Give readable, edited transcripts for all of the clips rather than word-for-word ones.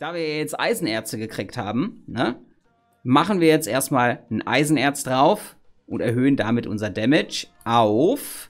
Da wir jetzt Eisenerze gekriegt haben, ne, machen wir jetzt erstmal ein Eisenerz drauf und erhöhen damit unser Damage auf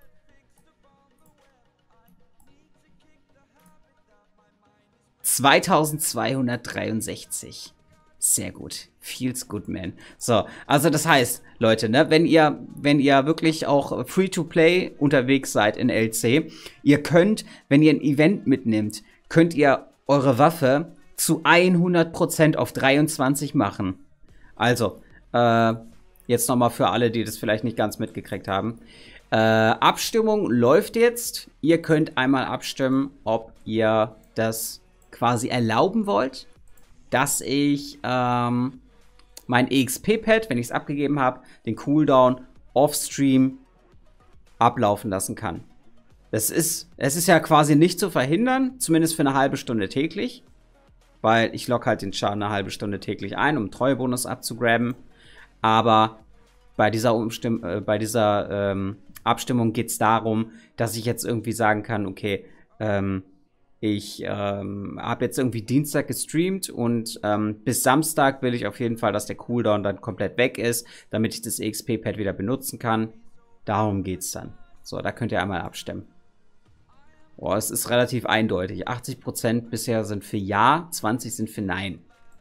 2263. Sehr gut. Feels good, man. So, also das heißt, Leute, ne, wenn ihr wirklich auch Free-to-Play unterwegs seid in LC, ihr könnt, wenn ihr ein Event mitnimmt, könnt ihr eure Waffe zu 100% auf 23 machen. Also, jetzt nochmal für alle, die das vielleicht nicht ganz mitgekriegt haben. Abstimmung läuft jetzt. Ihr könnt einmal abstimmen, ob ihr das quasi erlauben wollt, dass ich mein EXP-Pad, wenn ich es abgegeben habe, den Cooldown off-Stream ablaufen lassen kann. Es ist ja quasi nicht zu verhindern, zumindest für eine halbe Stunde täglich, weil ich logge halt den Schaden eine halbe Stunde täglich ein, um Treuebonus abzugraben. Aber bei dieser Abstimmung geht es darum, dass ich jetzt irgendwie sagen kann, okay, ich habe jetzt irgendwie Dienstag gestreamt und bis Samstag will ich auf jeden Fall, dass der Cooldown dann komplett weg ist, damit ich das EXP-Pad wieder benutzen kann. Darum geht's dann. So, da könnt ihr einmal abstimmen. Oh, es ist relativ eindeutig. 80% bisher sind für Ja, 20% sind für Nein.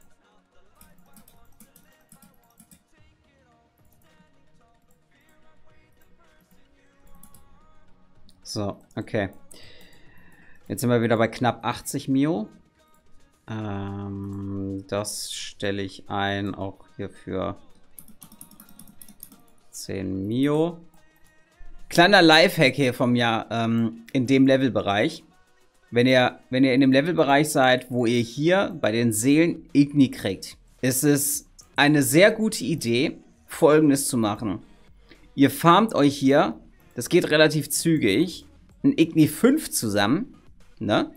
So, okay. Jetzt sind wir wieder bei knapp 80 Mio. Das stelle ich ein, auch hier für 10 Mio. Kleiner Lifehack hier vom Jahr in dem Levelbereich. Wenn ihr in dem Levelbereich seid, wo ihr hier bei den Seelen Igni kriegt, ist es eine sehr gute Idee, Folgendes zu machen. Ihr farmt euch hier, das geht relativ zügig, ein Igni 5 zusammen. Ne?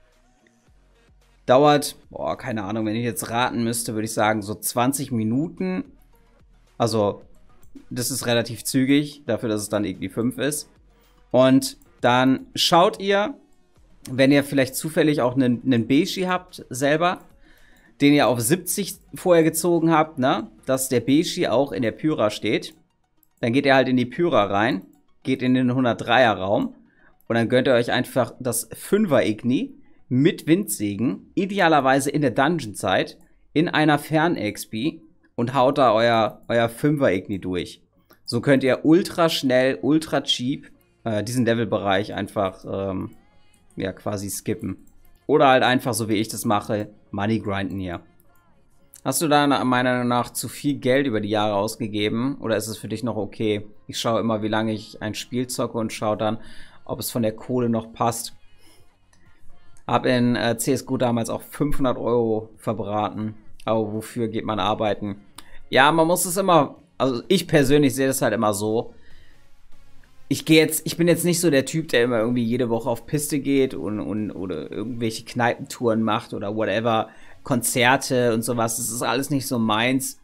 Dauert, boah, keine Ahnung, wenn ich jetzt raten müsste, würde ich sagen, so 20 Minuten. Also, das ist relativ zügig, dafür, dass es dann irgendwie 5 ist. Und dann schaut ihr, wenn ihr vielleicht zufällig auch einen Beshi habt selber, den ihr auf 70 vorher gezogen habt, ne? Dass der Beshi auch in der Pyra steht. Dann geht ihr halt in die Pyra rein, geht in den 103er Raum. Und dann gönnt ihr euch einfach das 5er Igni mit Windsegen, idealerweise in der Dungeon-Zeit, in einer Fern-XP und haut da euer 5er Igni durch. So könnt ihr ultra schnell, ultra cheap diesen Levelbereich einfach ja, quasi skippen. Oder halt einfach, so wie ich das mache, Money grinden hier. Hast du da meiner Meinung nach zu viel Geld über die Jahre ausgegeben? Oder ist es für dich noch okay? Ich schaue immer, wie lange ich ein Spiel zocke und schaue dann, ob es von der Kohle noch passt. Hab in CSGO damals auch 500 € verbraten. Aber wofür geht man arbeiten? Ja, man muss es immer, also ich persönlich sehe das halt immer so. Ich bin jetzt nicht so der Typ, der immer irgendwie jede Woche auf Piste geht oder irgendwelche Kneipentouren macht oder whatever, Konzerte und sowas. Das ist alles nicht so meins.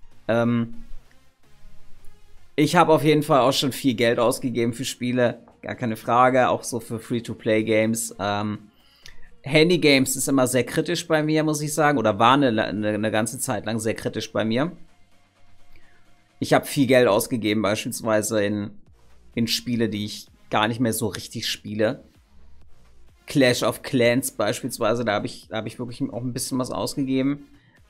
Ich habe auf jeden Fall auch schon viel Geld ausgegeben für Spiele. Gar keine Frage, auch so für Free-to-Play-Games. Handy-Games ist immer sehr kritisch bei mir, muss ich sagen. Oder war eine ganze Zeit lang sehr kritisch bei mir. Ich habe viel Geld ausgegeben, beispielsweise in Spiele, die ich gar nicht mehr so richtig spiele. Clash of Clans beispielsweise, da hab ich wirklich auch ein bisschen was ausgegeben.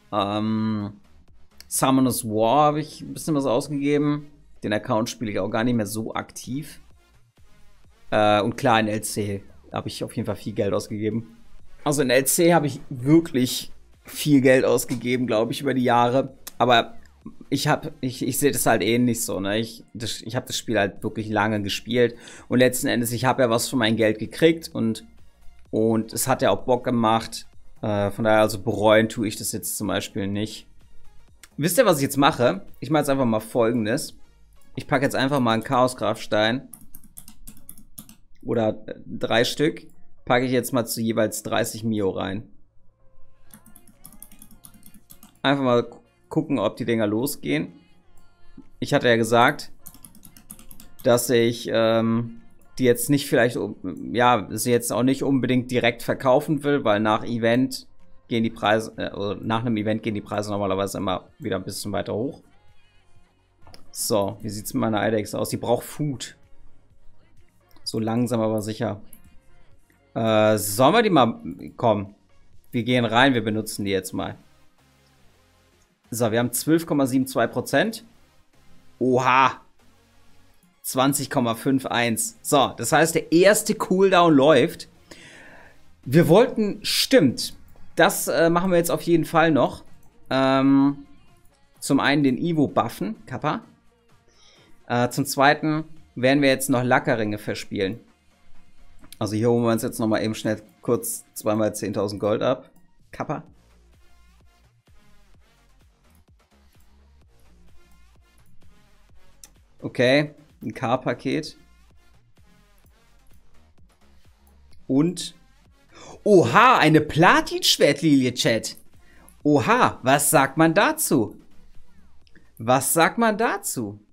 Summoners War habe ich ein bisschen was ausgegeben. Den Account spiele ich auch gar nicht mehr so aktiv. Und klar, in LC habe ich auf jeden Fall viel Geld ausgegeben. Also in LC habe ich wirklich viel Geld ausgegeben, glaube ich, über die Jahre. Aber ich sehe das halt ähnlich so, ne? Ich habe das Spiel halt wirklich lange gespielt. Und letzten Endes, ich habe ja was für mein Geld gekriegt. Und es hat ja auch Bock gemacht. Von daher, also bereuen tue ich das jetzt zum Beispiel nicht. Wisst ihr, was ich jetzt mache? Ich mache jetzt einfach mal Folgendes. Ich packe jetzt einfach mal einen Chaosgrafstein. Oder 3 Stück, packe ich jetzt mal zu jeweils 30 Mio rein. Einfach mal gucken, ob die Dinger losgehen. Ich hatte ja gesagt, dass ich die jetzt nicht vielleicht, ja, sie jetzt auch nicht unbedingt direkt verkaufen will, weil nach Event gehen die Preise, oder nach einem Event gehen die Preise normalerweise immer wieder ein bisschen weiter hoch. So, wie sieht es mit meiner Eidechse aus? Die braucht Food. So langsam, aber sicher. Sollen wir die mal... Komm, wir gehen rein, wir benutzen die jetzt mal. So, wir haben 12,72%. Oha! 20,51. So, das heißt, der erste Cooldown läuft. Wir wollten... Stimmt. Das machen wir jetzt auf jeden Fall noch. Zum einen den Evo buffen, Kappa. Zum zweiten werden wir jetzt noch Lackerringe verspielen. Also hier holen wir uns jetzt nochmal eben schnell kurz zweimal 10.000 Gold ab. Kappa. Okay, ein K-Paket. Und... Oha, eine Platin-Schwertlilie, Chat. Oha, was sagt man dazu? Was sagt man dazu?